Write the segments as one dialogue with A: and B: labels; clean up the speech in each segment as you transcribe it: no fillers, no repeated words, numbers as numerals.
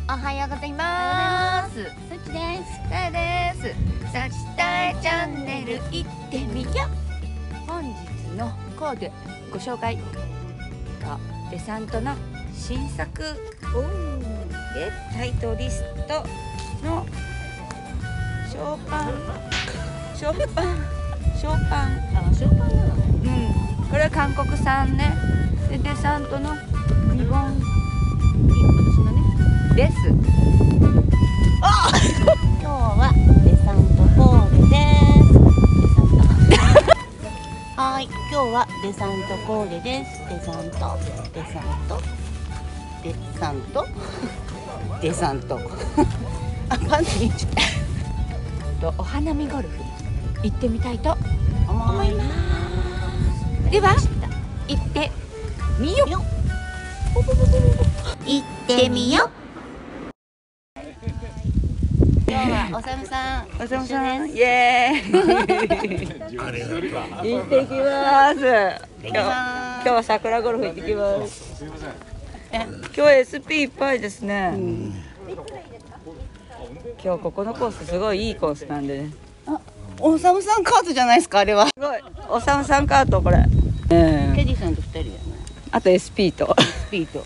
A: おはようございます。
B: さちです。
A: さやです。さちたいチャンネル行ってみよう。本日のコーデご紹介がデサントの新作でタイトリストのショーパン
B: なのね。
A: これは韓国産ね。でデサントのリボン
B: 私のね。
A: です。
B: 今日はデサントコーデです。はい、今日はデサントコーデです。デサント。あ、パンツ見ちゃった。
A: お花見ゴルフ行ってみたいと思います。では行ってみよう。
B: 行ってみよう。今日はおさむさん、
A: イエーイ。行ってきます。今日は桜ゴルフ行ってきます。今日 SP いっぱいですね。今日ここのコースすごいいいコースなんでね。
B: おさむさんカートじゃないですか、あれは。
A: すごいおさむさんカートこれ。
B: ケディさんと2人やね。
A: あと SP と。
B: ピート。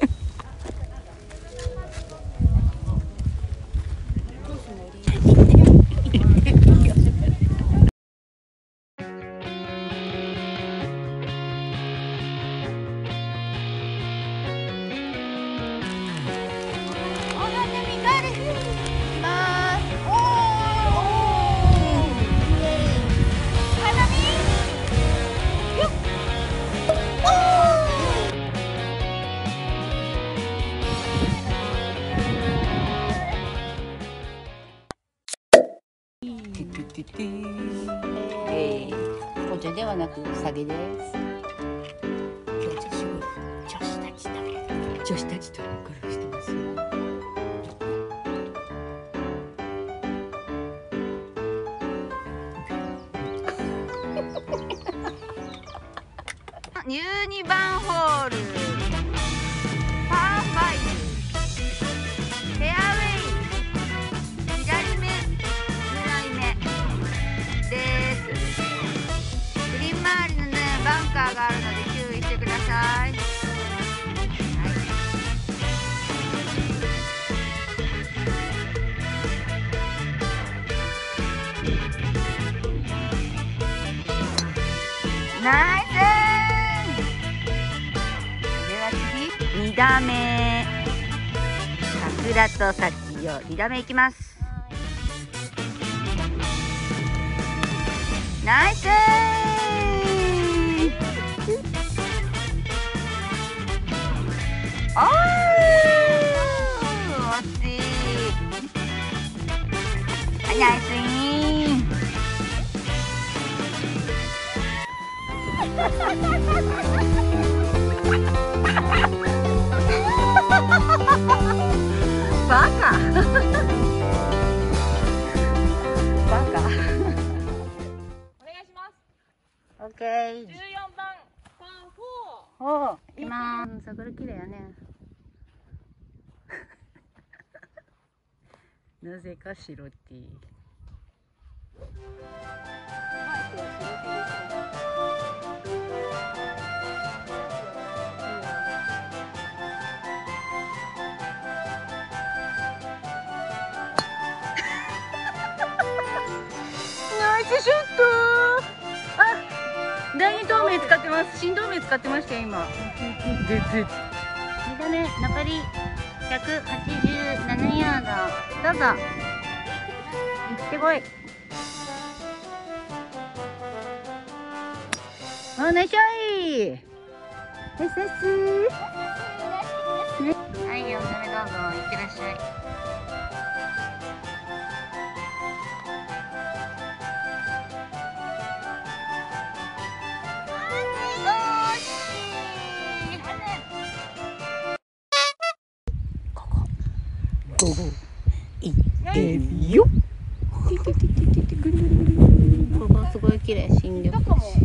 B: お茶ではなく下げです。今日女子たちとゴルフしてますよ。
A: 12番ホールパー5フェアウェイ左目狙い目です。グリーン周りのねバンカーがあるので注意してください。ナイス。では次2打目桜と幸を2打目いきます。ナイス。おー惜しい。ナイスイン。バカ
C: お願いします。
A: オッケー。
C: 14番パー4。
A: おー行きまーす。桜綺麗やね。なぜか白 T。ナイスショット。あ、第二透明使ってます。新透明使ってましたよ今。2打目残り187ヤード。どうぞ。行ってこい。お、ナイスショイ。ナイス。はい、4打目どうぞ。行ってらっしゃい。
B: 午後行ってみよう。ここすごい綺麗。新緑。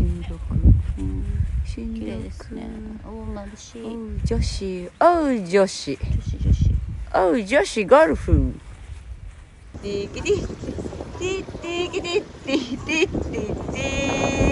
B: 綺麗ですね。お、眩しい。
A: 女子。
B: おう、女子ゴルフ。ティキティティティキティティティティティ